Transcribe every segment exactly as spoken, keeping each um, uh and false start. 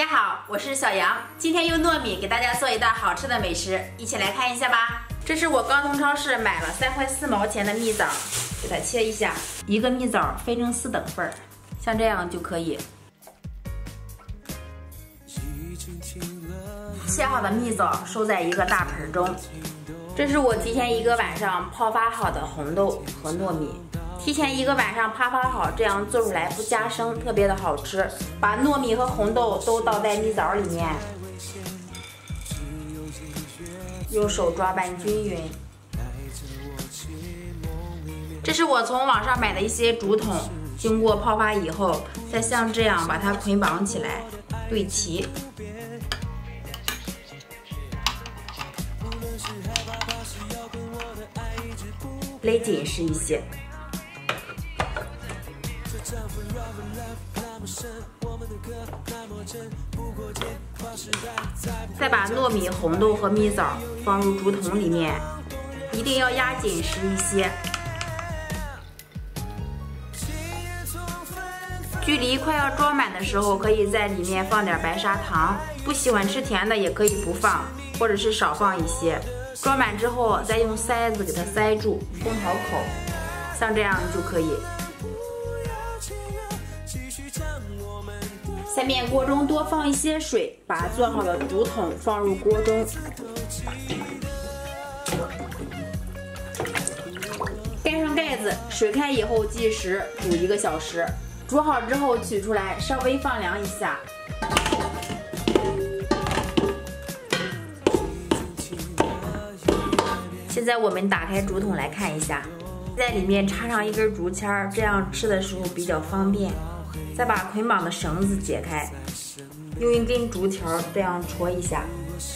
好，我是小杨，今天用糯米给大家做一道好吃的美食，一起来看一下吧。这是我刚从超市买了三块四毛钱的蜜枣，给它切一下，一个蜜枣分成四等份儿，像这样就可以。切好的蜜枣收在一个大盆中。这是我提前一个晚上泡发好的红豆和糯米。提前一个晚上泡发好，这样做出来不加生，特别的好吃。把糯米和红豆都倒在蜜枣里面，用手抓拌均匀。这是我从网上买的一些竹筒，经过泡发以后，再像这样把它捆绑起来，对齐。勒紧实一些。再把糯米、红豆和蜜枣放入竹筒里面，一定要压紧实一些。距离快要装满的时候，可以在里面放点白砂糖。不喜欢吃甜的也可以不放，或者是少放一些。装满之后，再用塞子给它塞住，封好口，像这样就可以。下面锅中多放一些水，把做好的竹筒放入锅中，盖上盖子，水开以后计时，煮一个小时。煮好之后取出来，稍微放凉一下。现在我们打开竹筒来看一下，在里面插上一根竹签，这样吃的时候比较方便。再把捆绑的绳子解开，用一根竹条这样戳一下。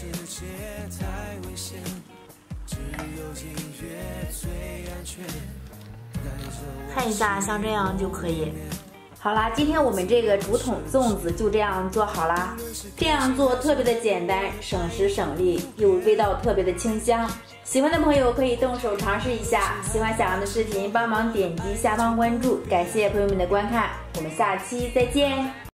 看一下，像这样就可以。好啦，今天我们这个竹筒粽子就这样做好啦。这样做特别的简单，省时省力，又味道特别的清香。喜欢的朋友可以动手尝试一下。喜欢小杨的视频，帮忙点击下方关注，感谢朋友们的观看，我们下期再见。